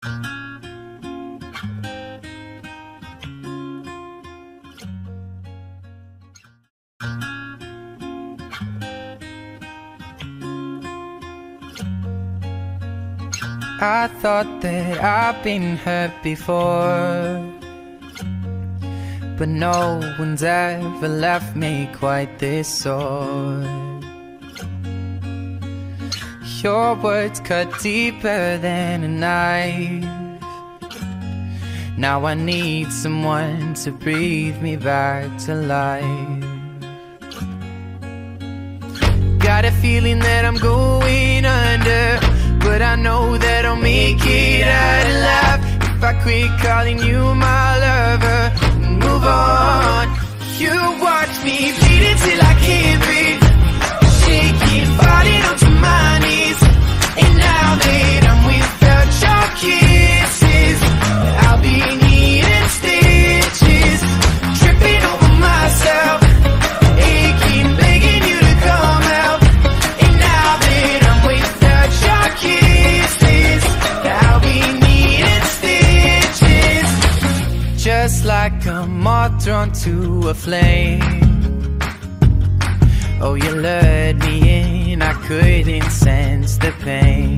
I thought that I've been hurt before, but no one's ever left me quite this sore. Your words cut deeper than a knife. Now I need someone to breathe me back to life. Got a feeling that I'm going under, but I know that I'll make it out alive if I quit calling you my lover and move on. You watch me bleed until I can't breathe, shaking, falling onto my knees. And now that I'm without your kisses, I'll be needing stitches, tripping over myself, aching, begging you to come out. And now that I'm without your kisses, I'll be needing stitches, just like a moth drawn to a flame. Oh, you lured me in, I couldn't sense the pain.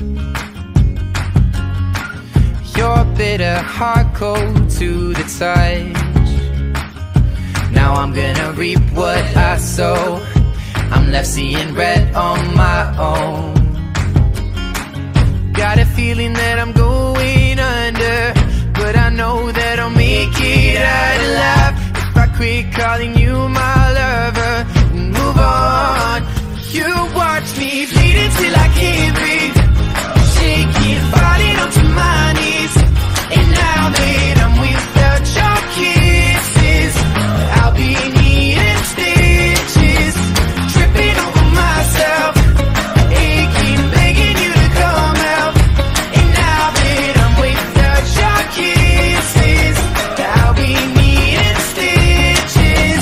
Your bitter heart cold to the touch. Now I'm gonna reap what I sow. I'm left seeing red on my own. Got a feeling that I'm going under, but I know that I'll make it out alive if I quit calling you my lover and move on. You watch me bleed until I can't breathe, shaking, falling onto my knees. And now that I'm without your kisses, I'll be needing stitches, tripping over myself, aching, begging you to come out. And now that I'm without your kisses, I'll be needing stitches.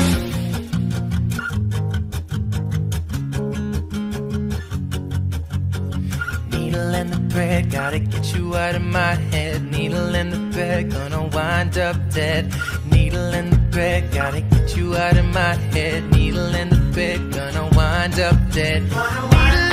Needle and the thread, gotta get you out of my head. Needle and the thread, gonna wind up dead. Needle and the thread, gotta get you out of my head. Needle and the thread, gonna wind up dead. Needle